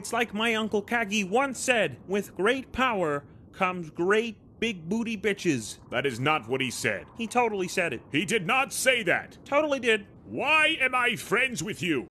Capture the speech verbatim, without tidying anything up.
It's like my Uncle Kagi once said, with great power comes great big booty bitches. That is not what he said. He totally said it. He did not say that. Totally did. Why am I friends with you?